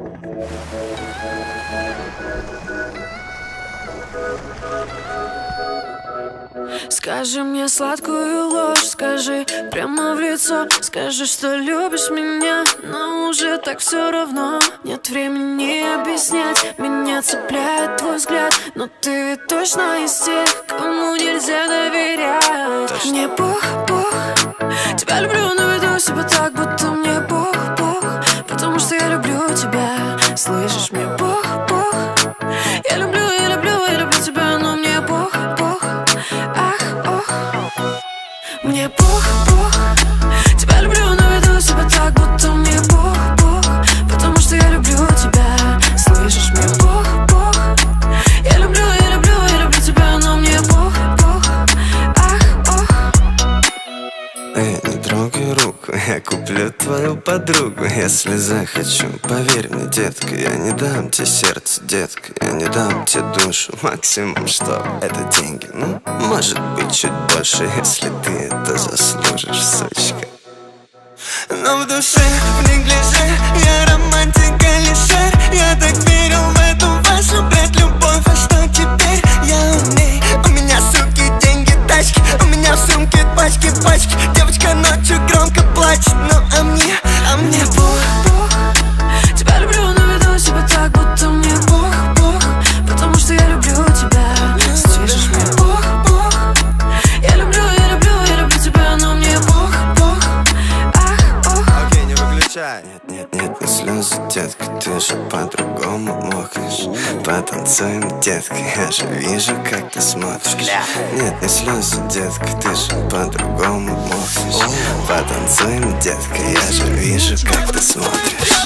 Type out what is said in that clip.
Скажи мне сладкую ложь, скажи прямо в лицо, скажи, что любишь меня, но уже так все равно. Нет времени объяснять, меня цепляет твой взгляд, но ты ведь точно из тех, кому нельзя доверять. Точно. Мне Бог, тебя люблю, но веду себя так, будто мне Бог, потому что я люблю тебя. Слышишь, мне Бог, я люблю тебя, но мне Бог, мне Бог, тебя люблю, но веду себя так, будто мне Бог, потому что я люблю тебя. Слышишь, мне Бог, я люблю тебя, но мне Бог, Эй, не трогай руку, я куплю твою подругу, если захочу. Поверь мне, детка, я не дам тебе сердце, детка, я не дам тебе душу. Максимум, что это деньги, ну, может быть, чуть больше, если ты это заслужишь, сучка. Но в душе, в неглиже, я романтик алишер. Я так верил в эту вашу, блядь, любовь, а что теперь? Я умею, у меня, суки, деньги, тачки, у меня в сумке пачки. Девочка ночью громко плачет, ну а мне Бог, тебя люблю, но веду себя так, будто мне Бог, потому что я люблю тебя. Слышишь, мне Бог, я люблю тебя, но мне Бог, Окей, не выключай. Нет, не слезы, детка, ты же по-другому мокаешь. Потанцуем, детка, я же вижу, как ты смотришь. Нет, не слезы, детка, ты же по-другому мокаешь. Потанцуем, детка, я же вижу, как ты смотришь.